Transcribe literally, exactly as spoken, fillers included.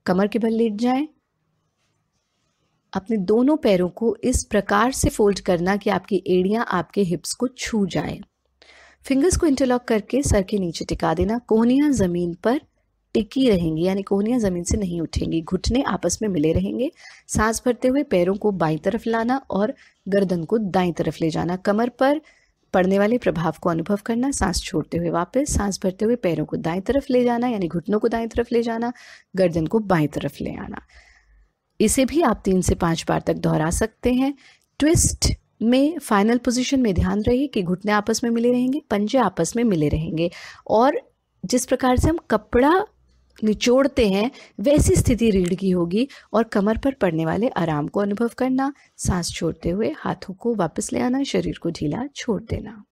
कमर के बल लेट जाएं। अपने दोनों पैरों को इस प्रकार से फोल्ड करना कि आपकी एड़ियां आपके हिप्स को छू जाएं। फिंगर्स को इंटरलॉक करके सर के नीचे टिका देना। कोहनियां जमीन पर टिकी रहेंगी, यानी कोहनियां जमीन से नहीं उठेंगी। घुटने आपस में मिले रहेंगे। सांस भरते हुए पैरों को बाईं तरफ लाना और गर्दन को दाईं तरफ ले जाना। कमर पर पड़ने वाले प्रभाव को अनुभव करना। सांस छोड़ते हुए वापस सांस भरते हुए पैरों को दाईं तरफ ले जाना, यानी घुटनों को दाईं तरफ ले जाना, गर्दन को बाईं तरफ ले आना। इसे भी आप तीन से पांच बार तक दोहरा सकते हैं। ट्विस्ट में फाइनल पोजीशन में ध्यान रहे कि घुटने आपस में मिले रहेंगे, पंजे आपस में मिले रहेंगे और जिस प्रकार से हम कपड़ा निचोड़ते हैं वैसी स्थिति रीढ़ की होगी और कमर पर पड़ने वाले आराम को अनुभव करना। सांस छोड़ते हुए हाथों को वापस ले आना, शरीर को ढीला छोड़ देना।